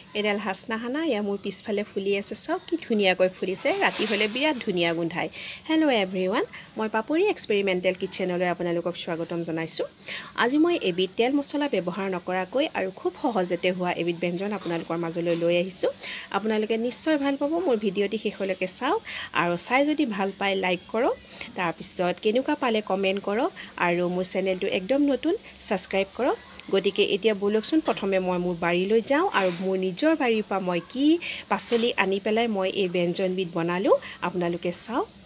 এডাল হাসনাহানা ইয়া মোৰ পিছফালে ফুলি আছে সব কি ধুনিয়াকৈ ফুলিছে ৰাতি হলে বিৰাট ধুনিয়া গুন্ধাই হেল্ল এভৰিৱান মই পাপৰি এক্সপেৰিমেন্টেল কিচেনলৈ আপোনালোকক স্বাগতম জনাইছো আজি মই এবিধ তেল মছলা ব্যৱহাৰ নকৰাকৈ আৰু খুব সহজতে হোৱা এবিধ ব্যঞ্জন আপোনালোকৰ মাজলৈ লৈ আহিছো আপোনালোকে নিশ্চয় ভাল পাব মোৰ ভিডিওটি শেষলৈকে চাওক আৰু চাই যদি ভাল পায় লাইক কৰক তাৰ পিছত কেনেকুৱা পালে কমেন্ট কৰক আৰু মোৰ চেনেলটো একদম নতুন সাবস্ক্ৰাইব কৰক গতিকে এতিয়া বলকচোন প্ৰথমে মই মোৰ বাৰীলৈ যাওঁ আৰু মোৰ নিজৰ বাৰীৰ পৰা মই কি পাচলি আনি পেলাই মই এই ব্যঞ্জনবিধ বনালো আপোনালোকে চাওক